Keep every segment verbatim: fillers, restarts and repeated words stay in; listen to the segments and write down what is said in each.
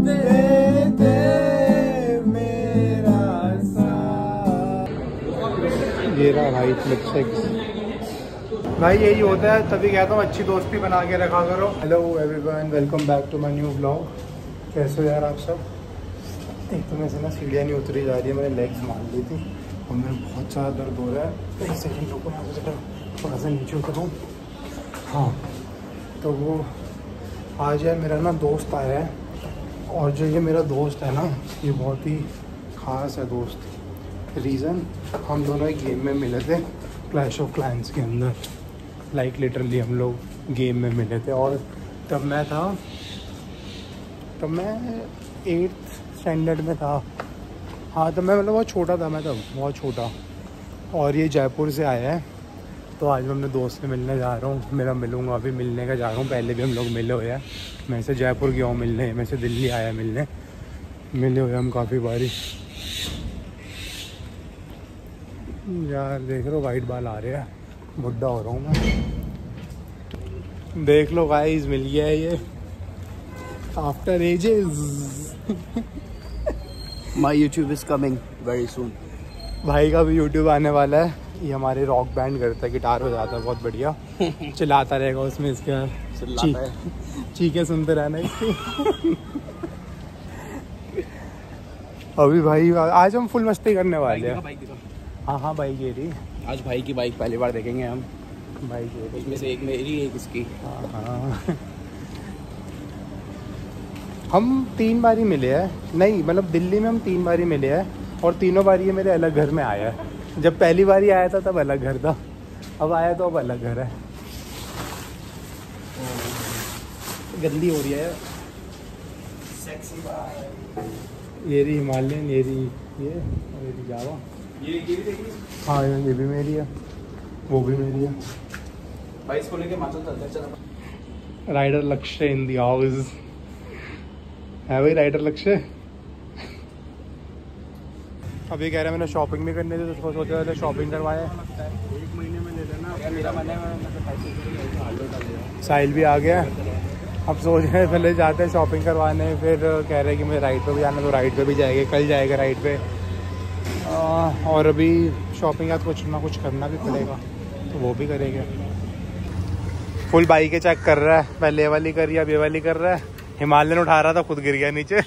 दे दे मेरा साथ। ये रहा भाई फ्लिप सिक्स। भाई यही होता है, तभी कहता हूँ अच्छी दोस्ती बना के रखा करो। Hello everyone, welcome back to my new blog. कैसे हो यार आप सब? एक तो मेरे से ना सीढ़ियाँ नहीं उतरी जा रही है, मैंने लेग्स मार ली थी और मेरे बहुत ज़्यादा दर्द हो रहा है। एक सेकंड रुको, यहाँ से थोड़ा सा नीचे उतरूँ। हाँ, तो वो आज है मेरा ना दोस्त आया है, और जो ये मेरा दोस्त है ना, ये बहुत ही ख़ास है दोस्त। रीज़न, हम दोनों एक गेम में मिले थे, क्लैश ऑफ क्लैंस के अंदर। लाइक लिटरली हम लोग गेम में मिले थे, और तब मैं था तब मैं एट्थ स्टैंडर्ड में था। हाँ, तब मैं मतलब बहुत छोटा था, मैं तब बहुत छोटा। और ये जयपुर से आया है, तो आज मैं अपने दोस्त से मिलने जा रहा हूँ। मेरा मिलूँगा, अभी मिलने का जा रहा हूँ। पहले भी हम लोग मिले हुए हैं। मैं से जयपुर गया हूँ मिलने, मैं से दिल्ली आया मिलने, मिले हुए हम काफ़ी बारी। यार देख लो वाइट बाल आ रहे हैं, बुढ़ा हो रहा हूँ मैं। देख लो गाइस, मिल गया है ये after ages. My YouTube is coming very soon. भाई का भी यूट्यूब आने वाला है। ये हमारे रॉक बैंड करता है, गिटार बजाता है बहुत बढ़िया, चिल्लाता रहेगा उसमें। इसके चीखें सुनते रहना इसकी। अभी भाई आज हम फुल मस्ती करने वाले हैं। हाँ हाँ बाइक ये रही। आज भाई की बाइक पहली बार देखेंगे हम। बाइक ये रही, उसमें से एक मेरी एक इसकी। हाँ हाँ। हम तीन बार ही मिले हैं, नहीं मतलब दिल्ली में हम तीन बार ही मिले हैं, और तीनों बार ये मेरे अलग घर में आया है। जब पहली बार ही आया था तब अलग घर था, अब आया तो अब अलग घर है। गंदी हो रही है सेक्सी बात। ये रही हिमालयन, ये रही ये, और ये रही जावा। ये ये भी देखिए। हाँ ये भी मेरी है, वो भी मेरी है। भाई इसको लेके माचल चलते हैं, चलो। राइडर लक्ष्य इन दी हाउस है भाई, राइडर लक्ष्य। अभी कह रहे हैं मैंने शॉपिंग भी करनी थी, तो सोचा था शॉपिंग करवाए। एक महीने में ले लेना। मेरा मन है साहिल भी आ गया। अब सोच रहे हैं पहले जाते हैं शॉपिंग करवाने, फिर कह रहे हैं कि मुझे राइड पे भी जाना, तो राइड पे भी जाएंगे, कल जाएगा राइड पे। आ, और अभी शॉपिंग का कुछ ना कुछ करना भी पड़ेगा, तो वो भी करेंगे। फुल बाइकें चेक कर रहा है, पहले ये वाली करी, अब ये वाली कर रहा है। हिमालयन उठा रहा था, खुद गिर गया नीचे।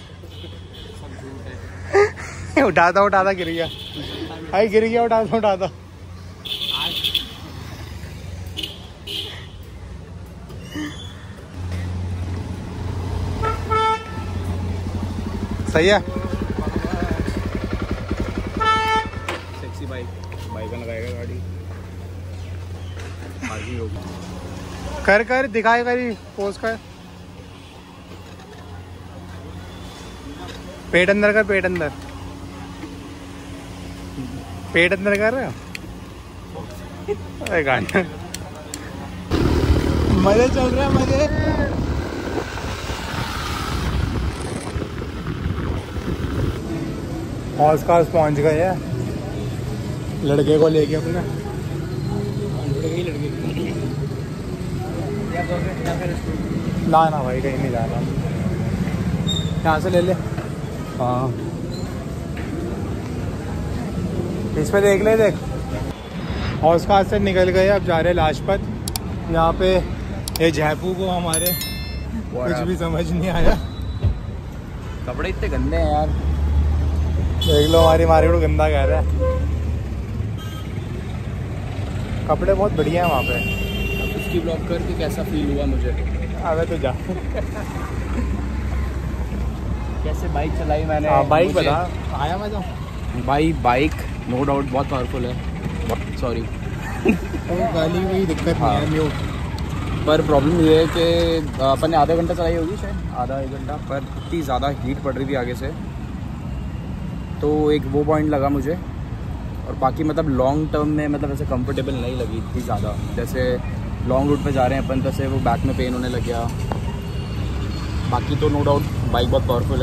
उठाता उठाता गिर गया भाई, गिर गया उठाता उठाता। सही है। सेक्सी बाइक, बाइक लगाएगा गाड़ी आगे होगी। कर कर दिखाए करी, पोज कर, पेट अंदर कर, पेट अंदर, पेट अंदर कर। अरे गाना मजे चल रहे हैं, मजे। हौस खास पहुंच गए हैं लड़के को लेके अपने। ना ना भाई कहीं नहीं जाना, यहाँ से ले ले। हाँ इसमें देख ले, देख हौस खास से निकल गए, अब जा रहे लाजपत। यहाँ पे ये जयपुर को हमारे कुछ भी समझ नहीं आया। कपड़े इतने गंदे हैं यार, देख लो हमारी मार्केट को गंदा कह रहा है। कपड़े बहुत बढ़िया है वहाँ पे। अब उसकी ब्लॉग करके कैसा फील हुआ मुझे? अबे तो जा। कैसे बाइक चलाई मैंने? हाँ बाइक बता, आया मजा? भाई बाइक नो डाउट बहुत पावरफुल है, सॉरी गाली कोई दिक्कत हाँ। नहीं है म्यूट। पर प्रॉब्लम ये है कि अपन ने आधा घंटा चलाई होगी शायद, आधा एक घंटा, पर इतनी ज़्यादा हीट पड़ रही थी आगे से, तो एक वो पॉइंट लगा मुझे। और बाकी मतलब लॉन्ग टर्म में मतलब ऐसे कंफर्टेबल नहीं लगी इतनी ज़्यादा। जैसे लॉन्ग रूट पे जा रहे हैं अपन, तैसे वो बैक में पेन होने लग गया। बाकी तो नो डाउट बाइक बहुत पावरफुल है।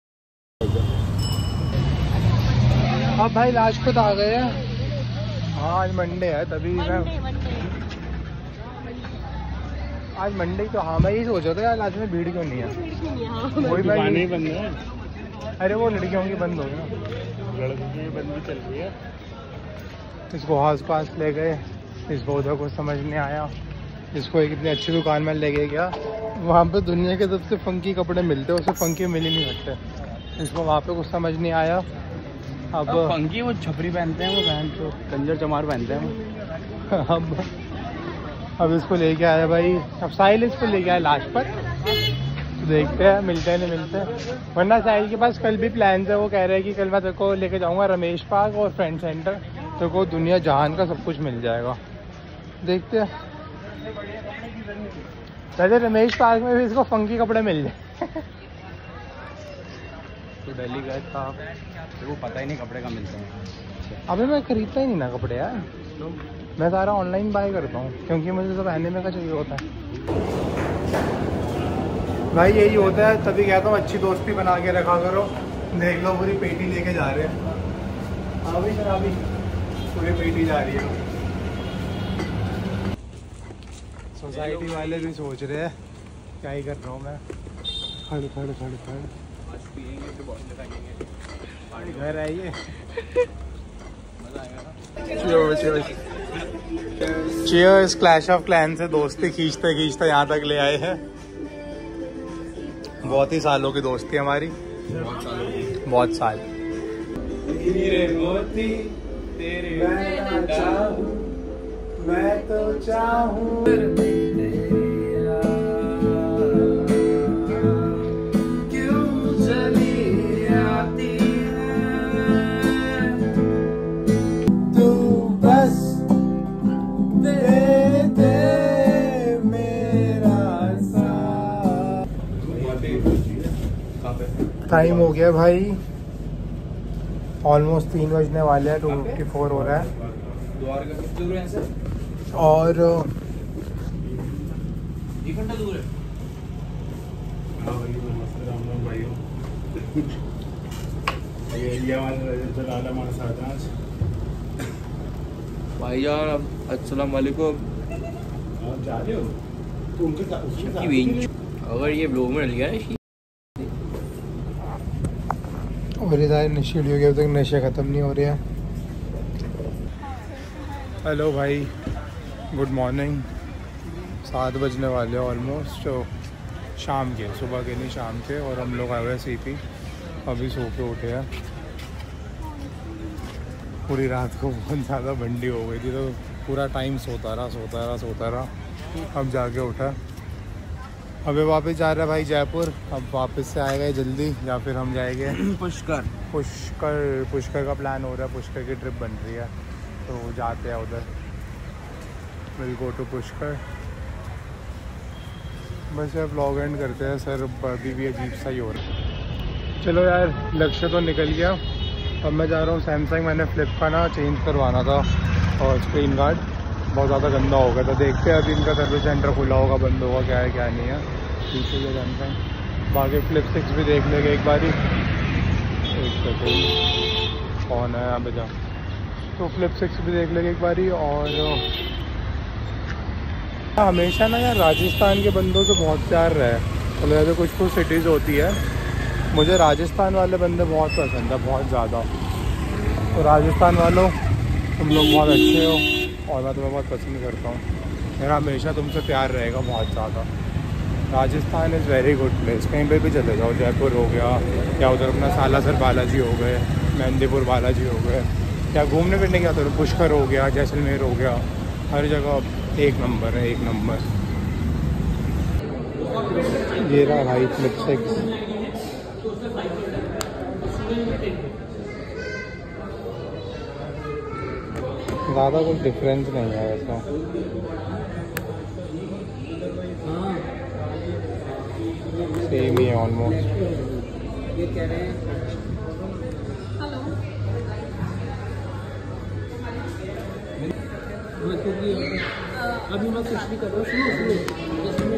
अब भाई लाजपत आ गए हैं। हाँ आज मंडे है, तभी मैं आज मंडे तो हाँ मैं यही सोच रहा था यार आज में भीड़ क्यों नहीं है। वही मैं बंद है। अरे वो लड़कियों की बंद हो गई ना, लड़कियों की बंद भी चल रही है। इसको आस पास ले गए, इसको उधर कुछ समझ नहीं आया, इसको एक इतनी अच्छी दुकान में ले गया, वहाँ पे दुनिया के सबसे फंकी कपड़े मिलते हैं, उससे फंकी मिल ही नहीं सकते। इसको वहाँ पे कुछ समझ नहीं आया। अब फंकी वो छपरी पहनते हैं, वो बहन जो कंजर चमार पहनते हैं। अब अब इसको लेके आया भाई, अब साहिल इसको लेके आया लाजपत, तो देखते हैं मिलते हैं नहीं मिलते। वरना साहिल के पास कल भी प्लान है, वो कह रहे हैं कि कल मैं तेरे को लेके जाऊँगा रमेश पार्क और फ्रेंड सेंटर, तेरे को दुनिया जहान का सब कुछ मिल जाएगा। देखते हैं, वैसे रमेश पार्क में भी इसको फंकी कपड़े मिल जाए। तो दिल्ली गए था, वो पता ही नहीं कपड़े कहाँ मिलते हैं। अभी मैं खरीदता ही नहीं ना कपड़े यार, तो मैं सारा ऑनलाइन बाय करता हूँ, क्योंकि मुझे सब एनिमे का चाहिए होता है भाई। यही होता है, तभी कहता हूँ अच्छी दोस्ती बना के रखा करो। देख लो पूरी पेटी लेके जा रहे हैं। हाँ भाई सर, अभी पूरी पेटी जा रही है। सोसाइटी वाले भी सोच रहे हैं क्या ही कर रहा हूँ मैं। खड़ खड़ खड़ खड़ घर आइए। चीयर्स। क्लैश ऑफ क्लैन से दोस्ती खींचते खींचते यहाँ तक ले आए हैं। बहुत ही सालों की दोस्ती हमारी, बहुत सालों की, बहुत साल। हीरे मोती तेरे मैं चाहूं, मैं तो चाहूं क्यों चली आती है तू, बस दे दे मेरा साथ। टाइम हो गया भाई, ऑलमोस्ट तीन बजने वाले हैं, टू फिफ्टी फोर हो रहा है। और एक घंटा दूर है। भाई यार अस्सलाम वालेकुम। जा रहे हो तो उनके अगर ये ब्लॉग में डल गया ना और इधर नशे हो गया, अब तक नशे ख़त्म नहीं हो रहे हैं। हेलो भाई, गुड मॉर्निंग। सात बजने वाले ऑलमोस्ट, शाम के, सुबह के नहीं शाम के। और हम लोग आए हुए सी पी, अभी सो के उठे हैं। पूरी रात को बहुत ज़्यादा बंडी हो गई थी, तो पूरा टाइम सोता रहा सोता रहा सोता रहा अब जाके उठा। अभी वापस जा रहा है भाई जयपुर। अब वापस से आएगा जल्दी, या फिर हम जाएंगे पुष्कर। पुष्कर पुष्कर का प्लान हो रहा है, पुष्कर की ट्रिप बन रही है, तो जाते हैं उधर। Will go to Pushkar. बस यार ब्लॉग एंड करते हैं सर, अभी भी अजीब सा ही हो रहा है। चलो यार, लक्ष्य तो निकल गया। अब मैं जा रहा हूँ सैमसंग, मैंने फ्लिप का ना चेंज करवाना था और स्क्रीन गार्ड बहुत ज़्यादा गंदा हो गया था। देखते हैं अभी इनका सर्विस सेंटर खुला होगा, बंद होगा, क्या है क्या नहीं है। ठीक है ये सैमसंग। बाकी फ्लिप सिक्स भी देख लेंगे एक बारी। एक सेकेंड, कौन है यहाँ पे जा, तो फ्लिप सिक्स भी देख लेंगे एक बारी। और हमेशा ना यार राजस्थान के बंदों से बहुत प्यार रहा है, मतलब ऐसे कुछ कुछ सिटीज़ होती है, मुझे राजस्थान वाले बंदे बहुत पसंद है, बहुत ज़्यादा। तो राजस्थान वालों, तुम लोग बहुत अच्छे हो और मैं तुम्हें बहुत पसंद करता हूँ। मेरा हमेशा तुमसे प्यार रहेगा बहुत ज़्यादा। Rajasthan is very good place, कहीं पे भी चले जाओ, जयपुर हो गया या उधर अपना सालासर बालाजी हो गए, मेहंदीपुर बालाजी हो गए, या घूमने फिरने गया तो पुष्कर हो गया, जैसलमेर हो गया, हर जगह एक नंबर है, एक नंबर। ये रहा भाई फ्लिप सिक्स। ज़्यादा कुछ डिफरेंस नहीं है वैसा, सेम ही है ऑलमोस्ट। ये कह रहे हैं क्योंकि अभी मैं कुछ भी कर रहा हूँ, सुनो सुनो